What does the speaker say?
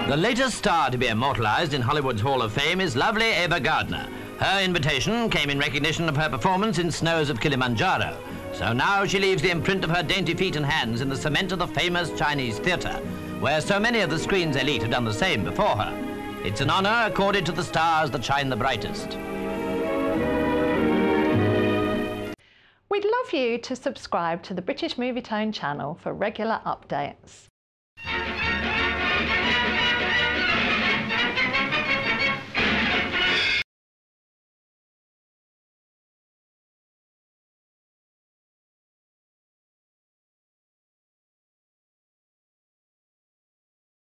The latest star to be immortalised in Hollywood's Hall of Fame is lovely Ava Gardner. Her invitation came in recognition of her performance in Snows of Kilimanjaro. So now she leaves the imprint of her dainty feet and hands in the cement of the famous Chinese theatre, where so many of the screen's elite have done the same before her. It's an honour accorded to the stars that shine the brightest. We'd love you to subscribe to the British Movie Tone channel for regular updates.